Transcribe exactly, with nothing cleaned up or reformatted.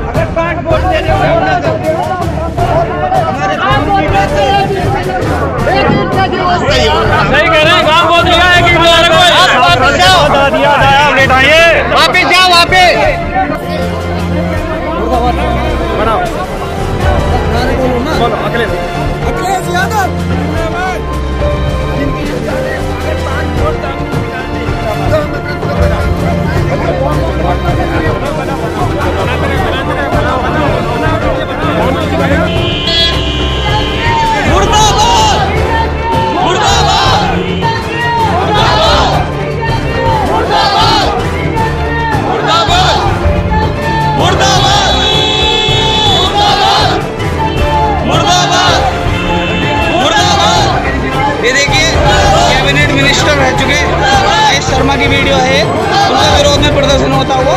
अगर पांच वोट दे रहे हो सही कह रहे हैं, गाँव बहुत लगा है कि वापिस जाओ वापिस जाओ वापिस बोलो अखिलेश अखिलेश यादव मिनिस्टर रह चुके महेश शर्मा की वीडियो है, उनके विरोध में प्रदर्शन होता हुआ।